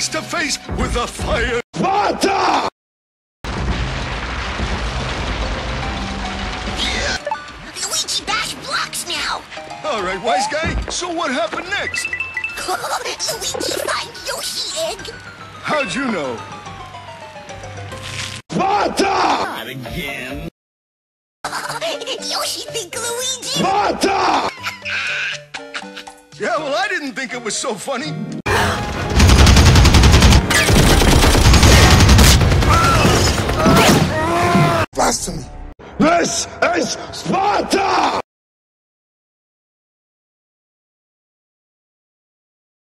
face to face with the fire. Sparta! Luigi bash blocks now! All right, wise guy, so what happened next? Luigi find Yoshi egg! How'd you know? Sparta! Not again. Yoshi think Luigi... Sparta! Yeah, well, I didn't think it was so funny. Blasphemy! This is Sparta!